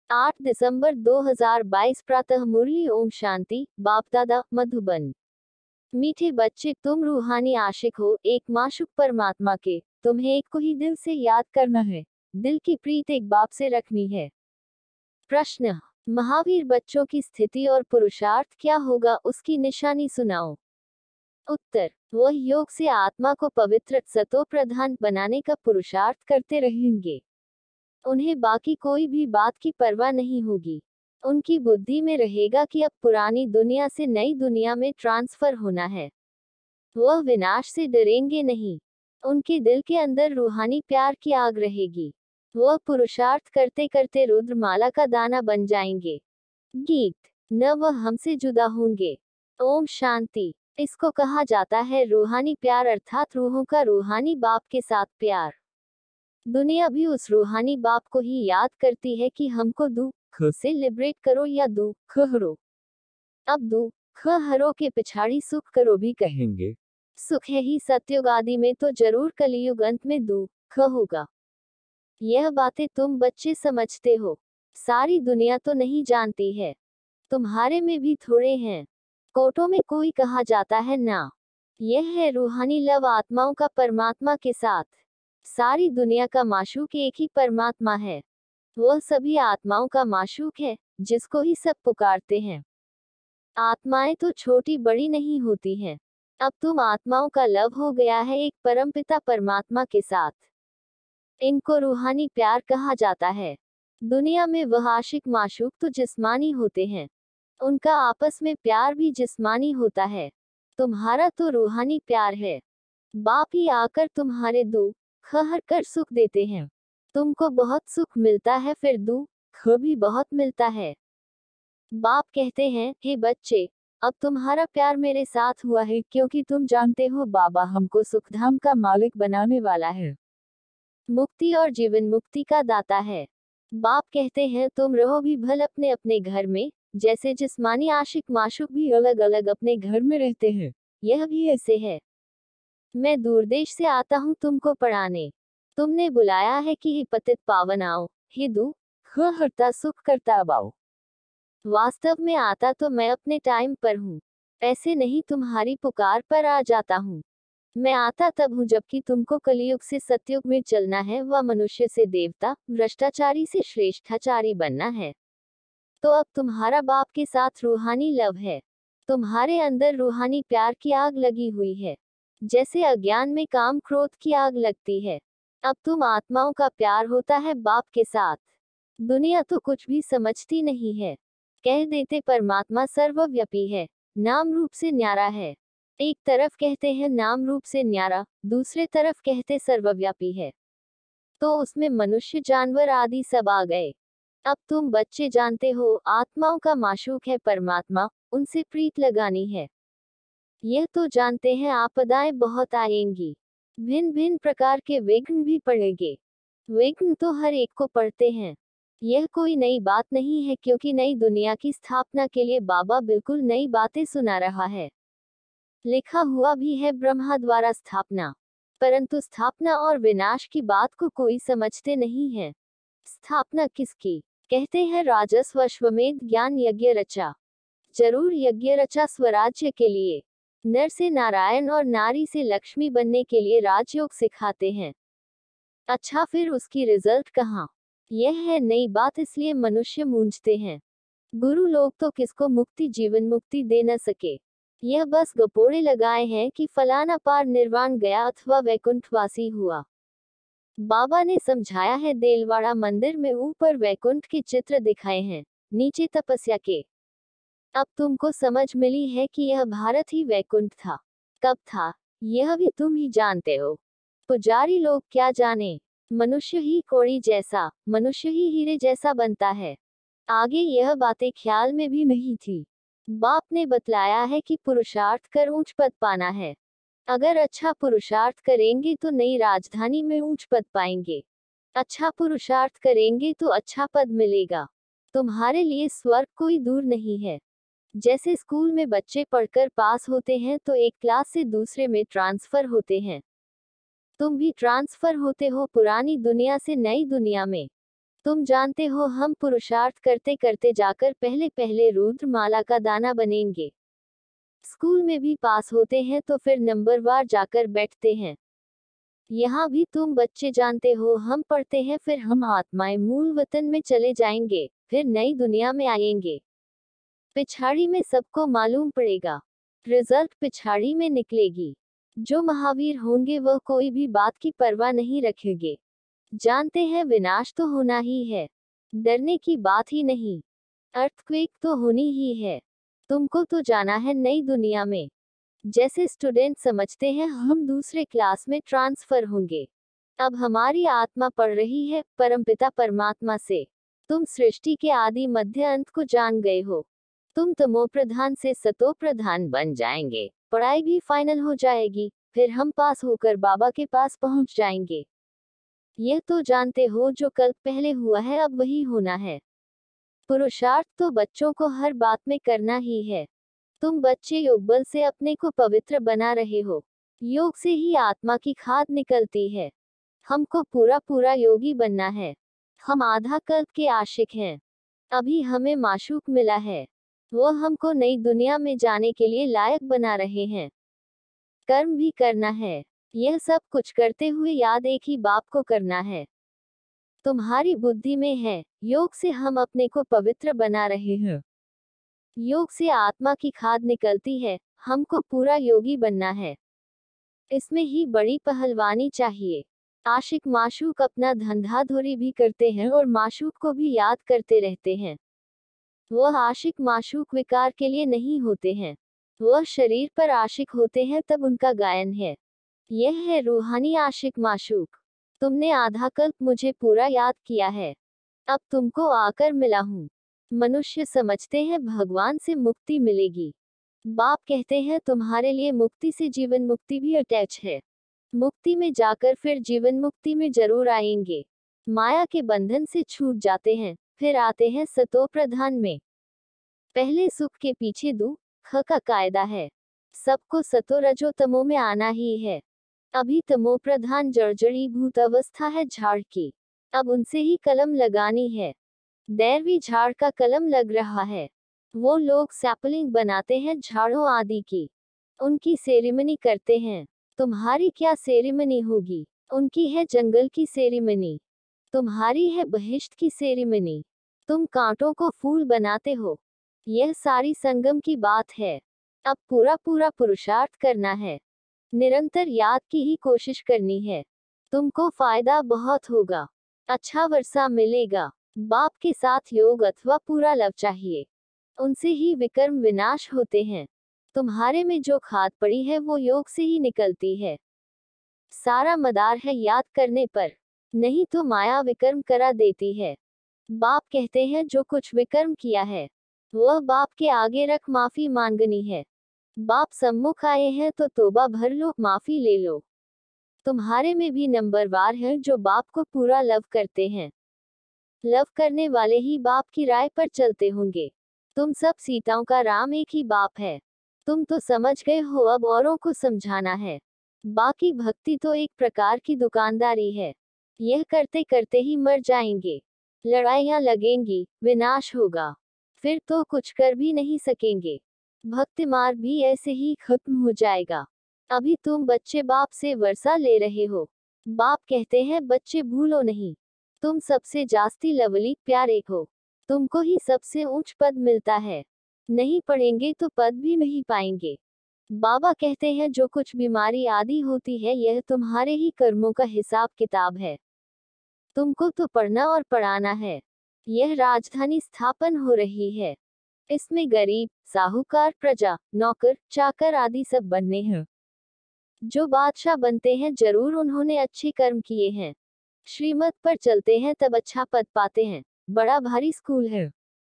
8 दिसंबर 2022 प्रातः मुरली। ओम शांति। बाप दादा मधुबन। मीठे बच्चे, तुम रूहानी आशिक हो एक माशूक परमात्मा के। तुम्हें एक को ही दिल से याद करना है, दिल की प्रीत एक बाप से रखनी है। प्रश्न: महावीर बच्चों की स्थिति और पुरुषार्थ क्या होगा, उसकी निशानी सुनाओ। उत्तर: वह योग से आत्मा को पवित्र सतो प्रधान बनाने का पुरुषार्थ करते रहेंगे। उन्हें बाकी कोई भी बात की परवाह नहीं होगी। उनकी बुद्धि में रहेगा कि अब पुरानी दुनिया से नई दुनिया में ट्रांसफर होना है। वह विनाश से डरेंगे नहीं। उनके दिल के अंदर रूहानी प्यार की आग रहेगी। वह पुरुषार्थ करते करते रुद्रमाला का दाना बन जाएंगे। गीत: न वह हमसे जुदा होंगे। ओम शांति। इसको कहा जाता है रूहानी प्यार, अर्थात रूहों का रूहानी बाप के साथ प्यार। दुनिया भी उस रूहानी बाप को ही याद करती है कि हमको दुख से लिबरेट करो या दुख हरो। अब दुख हरो के पिछाड़ी सुख करो भी कहेंगे। सुख है ही सतयुग आदि में, तो जरूर कलियुग अंत में दुख होगा। यह बातें तुम बच्चे समझते हो, सारी दुनिया तो नहीं जानती है। तुम्हारे में भी थोड़े हैं। कोटों में कोई कहा जाता है ना। यह है रूहानी लव आत्माओं का परमात्मा के साथ। सारी दुनिया का माशूक एक ही परमात्मा है। वह सभी आत्माओं का माशूक है, जिसको ही सब पुकारते हैं। आत्माएं तो छोटी बड़ी नहीं होती हैं। अब तुम आत्माओं का लव हो गया है एक परमपिता परमात्मा के साथ। इनको रूहानी प्यार कहा जाता है। दुनिया में वह आशिक माशूक तो जिस्मानी होते हैं। उनका आपस में प्यार भी जिस्मानी होता है। तुम्हारा तो रूहानी प्यार है। बाप ही आकर तुम्हारे दुख हर कर सुख देते हैं। तुमको बहुत सुख मिलता है, फिर दुख भी बहुत मिलता है। बाप कहते हैं, हे बच्चे, अब तुम्हारा प्यार मेरे साथ हुआ है, क्योंकि तुम जानते हो बाबा हमको सुखधाम का मालिक बनाने वाला है। मुक्ति और जीवन मुक्ति का दाता है। बाप कहते हैं, तुम रहो भी भल अपने अपने घर में, जैसे जिस्मानी आशिक माशूक भी अलग अलग अपने घर में रहते हैं, यह भी ऐसे है। मैं दूरदेश से आता हूँ तुमको पढ़ाने। तुमने बुलाया है कि हे पतित पावन आओ, हे दुख हरता सुख करता अब आओ। वास्तव में आता तो मैं अपने टाइम पर हूँ, ऐसे नहीं तुम्हारी पुकार पर आ जाता हूँ। मैं आता तब हूँ जबकि तुमको कलयुग से सतयुग में चलना है, व मनुष्य से देवता, भ्रष्टाचारी से श्रेष्ठाचारी बनना है। तो अब तुम्हारा बाप के साथ रूहानी लव है। तुम्हारे अंदर रूहानी प्यार की आग लगी हुई है, जैसे अज्ञान में काम क्रोध की आग लगती है। अब तुम आत्माओं का प्यार होता है बाप के साथ। दुनिया तो कुछ भी समझती नहीं है। कह देते परमात्मा सर्वव्यापी है, नाम रूप से न्यारा है। एक तरफ कहते हैं नाम रूप से न्यारा, दूसरे तरफ कहते सर्वव्यापी है। तो उसमें मनुष्य जानवर आदि सब आ गए। अब तुम बच्चे जानते हो आत्माओं का माशूक है परमात्मा, उनसे प्रीत लगानी है। यह तो जानते हैं आपदाएं बहुत आएंगी, भिन्न भिन्न प्रकार के विघ्न भी पड़ेंगे। विघ्न तो हर एक को पड़ते हैं। यह कोई नई बात नहीं है, क्योंकि नई दुनिया की स्थापना के लिए बाबा बिल्कुल नई बातें सुना रहा है। लिखा हुआ भी है ब्रह्मा द्वारा स्थापना, परंतु स्थापना और विनाश की बात को कोई समझते नहीं है। स्थापना किसकी? कहते हैं राजस्व अश्वमेध ज्ञान यज्ञ रचा। जरूर यज्ञ रचा स्वराज्य के लिए। नर से नारायण और नारी से लक्ष्मी बनने के लिए राजयोग सिखाते हैं। अच्छा, फिर उसकी रिजल्ट कहाँ? यह है नई बात, इसलिए मनुष्य मूंझते हैं। गुरु लोग तो किसको मुक्ति जीवन मुक्ति दे न सके। यह बस गपोड़े लगाए हैं कि फलाना पार निर्वाण गया अथवा वैकुंठवासी हुआ। बाबा ने समझाया है, देलवाड़ा मंदिर में ऊपर वैकुंठ के चित्र दिखाए हैं, नीचे तपस्या के। अब तुमको समझ मिली है कि यह भारत ही वैकुंठ था। कब था यह भी तुम ही जानते हो। पुजारी लोग क्या जाने। मनुष्य ही कोड़ी जैसा, मनुष्य ही हीरे जैसा बनता है। आगे यह बातें ख्याल में भी नहीं थी। बाप ने बतलाया है कि पुरुषार्थ कर ऊंच पद पाना है। अगर अच्छा पुरुषार्थ करेंगे तो नई राजधानी में ऊंच पद पाएंगे। अच्छा पुरुषार्थ करेंगे तो अच्छा पद मिलेगा। तुम्हारे लिए स्वर्ग कोई दूर नहीं है। जैसे स्कूल में बच्चे पढ़कर पास होते हैं तो एक क्लास से दूसरे में ट्रांसफर होते हैं, तुम भी ट्रांसफर होते हो पुरानी दुनिया से नई दुनिया में। तुम जानते हो हम पुरुषार्थ करते करते जाकर पहले पहले रुद्रमाला का दाना बनेंगे। स्कूल में भी पास होते हैं तो फिर नंबरवार जाकर बैठते हैं। यहाँ भी तुम बच्चे जानते हो हम पढ़ते हैं फिर हम आत्माएं मूल वतन में चले जाएंगे, फिर नई दुनिया में आएंगे। पिछाड़ी में सबको मालूम पड़ेगा, रिजल्ट पिछाड़ी में निकलेगी। जो महावीर होंगे वह कोई भी बात की परवाह नहीं रखेंगे। जानते हैं विनाश तो होना ही है, डरने की बात ही नहीं। अर्थक्वेक तो होनी ही है। तुमको तो जाना है नई दुनिया में। जैसे स्टूडेंट समझते हैं हम दूसरे क्लास में ट्रांसफर होंगे। अब हमारी आत्मा पढ़ रही है परमपिता परमात्मा से। तुम सृष्टि के आदि मध्य अंत को जान गए हो। तुम तमो प्रधान से सतो प्रधान बन जाएंगे, पढ़ाई भी फाइनल हो जाएगी, फिर हम पास होकर बाबा के पास पहुंच जाएंगे। यह तो जानते हो जो कल पहले हुआ है अब वही होना है। पुरुषार्थ तो बच्चों को हर बात में करना ही है। तुम बच्चे योग बल से अपने को पवित्र बना रहे हो। योग से ही आत्मा की खाद निकलती है। हमको पूरा पूरा योगी बनना है। हम आधा कल्प के आशिक हैं। अभी हमें माशूक मिला है, वो हमको नई दुनिया में जाने के लिए लायक बना रहे हैं। कर्म भी करना है। यह सब कुछ करते हुए याद एक ही बाप को करना है। तुम्हारी बुद्धि में है, योग से हम अपने को पवित्र बना रहे हैं। योग से आत्मा की खाद निकलती है, हमको पूरा योगी बनना है। इसमें ही बड़ी पहलवानी चाहिए। आशिक माशूक अपना धंधाधोरी भी करते हैं और माशूक को भी याद करते रहते हैं। वह आशिक माशूक विकार के लिए नहीं होते हैं, वह शरीर पर आशिक होते हैं तब उनका गायन है। यह है रूहानी आशिक माशूक। तुमने आधा कल्प मुझे पूरा याद किया है, अब तुमको आकर मिला हूँ। मनुष्य समझते हैं भगवान से मुक्ति मिलेगी। बाप कहते हैं तुम्हारे लिए मुक्ति से जीवन मुक्ति भी अटैच है। मुक्ति में जाकर फिर जीवन मुक्ति में जरूर आएंगे। माया के बंधन से छूट जाते हैं, फिर आते हैं सतो प्रधान में। पहले सुख के पीछे दुख का कायदा है। सबको सतो रजो तमो में आना ही है। अभी तमो प्रधान जर्जरीभूत अवस्था है झाड़ की, अब उनसे ही कलम लगानी है। दैवी झाड़ का कलम लग रहा है। वो लोग सैपलिंग बनाते हैं झाड़ों आदि की, उनकी सेरेमनी करते हैं। तुम्हारी क्या सेरेमनी होगी? उनकी है जंगल की सेरेमनी, तुम्हारी है बहिष्ट की सेरेमनी। तुम कांटों को फूल बनाते हो। यह सारी संगम की बात है। अब पूरा पूरा पुरुषार्थ करना है, निरंतर याद की ही कोशिश करनी है। तुमको फायदा बहुत होगा, अच्छा वर्षा मिलेगा। बाप के साथ योग अथवा पूरा लव चाहिए, उनसे ही विकर्म विनाश होते हैं। तुम्हारे में जो खाद पड़ी है वो योग से ही निकलती है। सारा मदार है याद करने पर, नहीं तो माया विकर्म करा देती है। बाप कहते हैं जो कुछ विकर्म किया है वह बाप के आगे रख माफी मांगनी है। बाप सम्मुख आए हैं तो तोबा भर लो, माफी ले लो। तुम्हारे में भी नंबरवार है जो बाप को पूरा लव करते हैं। लव करने वाले ही बाप की राय पर चलते होंगे। तुम सब सीताओं का राम एक ही बाप है। तुम तो समझ गए हो, अब औरों को समझाना है। बाकी भक्ति तो एक प्रकार की दुकानदारी है। यह करते करते ही मर जाएंगे, लड़ाइयां लगेंगी, विनाश होगा, फिर तो कुछ कर भी नहीं सकेंगे। भक्ति मार्ग भी ऐसे ही खत्म हो जाएगा। अभी तुम बच्चे बाप से वर्षा ले रहे हो। बाप कहते हैं बच्चे भूलो नहीं, तुम सबसे जास्ती लवली प्यारे हो। तुमको ही सबसे ऊंच पद मिलता है। नहीं पढ़ेंगे तो पद भी नहीं पाएंगे। बाबा कहते हैं जो कुछ बीमारी आदि होती है यह तुम्हारे ही कर्मों का हिसाब किताब है। तुमको तो पढ़ना और पढ़ाना है। यह राजधानी स्थापन हो रही है, इसमें गरीब, साहूकार, प्रजा, नौकर, चाकर आदि सब बनने हैं। जो बादशाह बनते हैं जरूर उन्होंने अच्छे कर्म किए हैं। श्रीमत पर चलते हैं तब अच्छा पद पाते हैं। बड़ा भारी स्कूल है,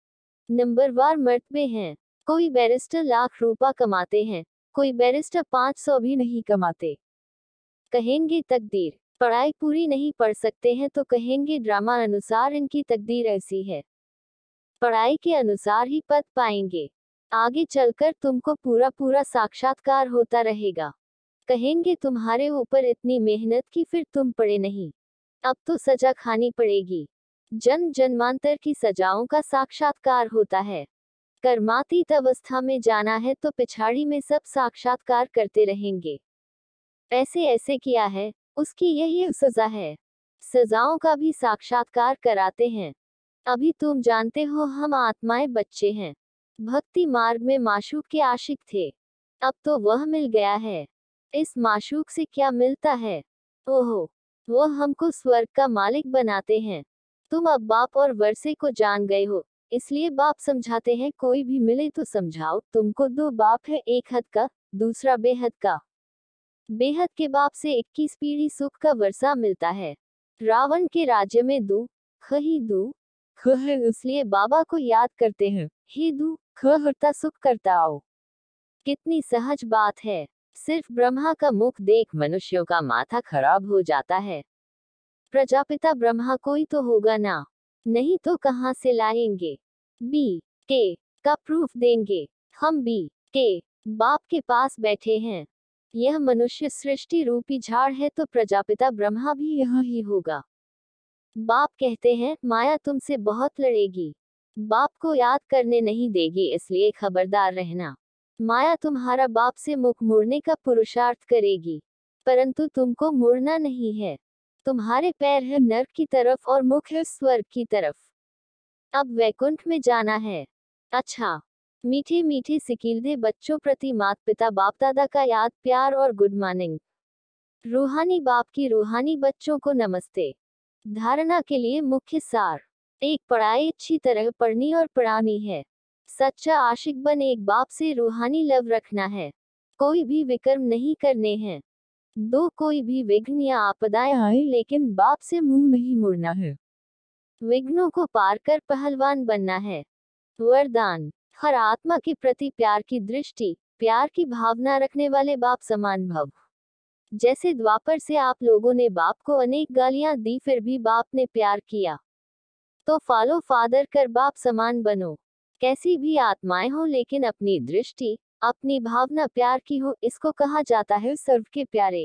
नंबरवार मर्तबे हैं। कोई बैरिस्टर लाख रुपया कमाते हैं, कोई बैरिस्टर 500 भी नहीं कमाते। कहेंगे तकदीर, पढ़ाई पूरी नहीं पढ़ सकते हैं तो कहेंगे ड्रामा अनुसार इनकी तकदीर ऐसी है। पढ़ाई के अनुसार ही पद पाएंगे। आगे चलकर तुमको पूरा पूरा साक्षात्कार होता रहेगा। कहेंगे तुम्हारे ऊपर इतनी मेहनत की फिर तुम पढ़े नहीं, अब तो सजा खानी पड़ेगी। जन्म जन्मांतर की सजाओं का साक्षात्कार होता है। कर्मातीत अवस्था में जाना है तो पिछाड़ी में सब साक्षात्कार करते रहेंगे। ऐसे ऐसे किया है, उसकी यही सजा है। सजाओं का भी साक्षात्कार कराते हैं। अभी तुम जानते हो हम आत्माएं बच्चे हैं। भक्ति मार्ग में माशूक के आशिक थे। अब तो वह मिल गया है। इस माशूक से क्या मिलता है? ओहो, वो हमको स्वर्ग का मालिक बनाते हैं। तुम अब बाप और वर्षे को जान गए हो, इसलिए बाप समझाते हैं कोई भी मिले तो समझाओ तुमको दो बाप है, एक हद का, दूसरा बेहद का। बेहद के बाप से 21 पीढ़ी सुख का वर्षा मिलता है। रावण के राज्य में दू ख ही दू ख है, इसलिए बाबा को याद करते हैं, हे दू ख हरता सुख करता आओ। कितनी सहज बात है। सिर्फ ब्रह्मा का मुख देख मनुष्यों का माथा खराब हो जाता है। प्रजापिता ब्रह्मा कोई तो होगा ना, नहीं तो कहां से लाएंगे? बी के का प्रूफ देंगे। हम बी के बाप के पास बैठे हैं। यह मनुष्य सृष्टि रूपी झाड़ है तो प्रजापिता ब्रह्मा भी यहाँ ही होगा। बाप कहते हैं माया तुमसे बहुत लड़ेगी, बाप को याद करने नहीं देगी, इसलिए खबरदार रहना। माया तुम्हारा बाप से मुख मोड़ने का पुरुषार्थ करेगी, परंतु तुमको मुड़ना नहीं है। तुम्हारे पैर है नर्क की तरफ और मुख है स्वर्ग की तरफ। अब वैकुंठ में जाना है। अच्छा, मीठे मीठे सिकीलदे बच्चों प्रति माता पिता बाप दादा का याद प्यार और गुड मॉर्निंग। रूहानी बाप की रूहानी बच्चों को नमस्ते। धारणा के लिए मुख्य सार। एक, पढ़ाई अच्छी तरह पढ़नी और पढ़ानी है। सच्चा आशिक बन एक बाप से रूहानी लव रखना है। कोई भी विकर्म नहीं करने हैं। 2, कोई भी विघ्न या आपदाएं आए लेकिन बाप से मुंह नहीं मुड़ना है। विघ्नों को पार कर पहलवान बनना है। वरदान, हर आत्मा के प्रति प्यार की दृष्टि, प्यार की भावना रखने वाले बाप समान भव। जैसे द्वापर से आप लोगों ने बाप को अनेक गालियां दी फिर भी बाप ने प्यार किया, तो फॉलो फादर कर बाप समान बनो। कैसी भी आत्माएं हो लेकिन अपनी दृष्टि, अपनी भावना प्यार की हो, इसको कहा जाता है सर्व के प्यारे।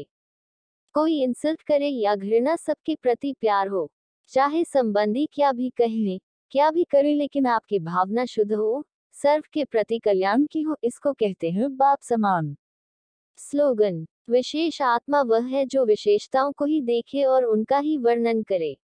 कोई इंसल्ट करे या घृणा, सबके प्रति प्यार हो। चाहे संबंधी क्या भी कहे, क्या भी करे, लेकिन आपकी भावना शुद्ध हो, सर्व के प्रति कल्याण की हो, इसको कहते हैं बाप समान। स्लोगन, विशेष आत्मा वह है जो विशेषताओं को ही देखे और उनका ही वर्णन करे।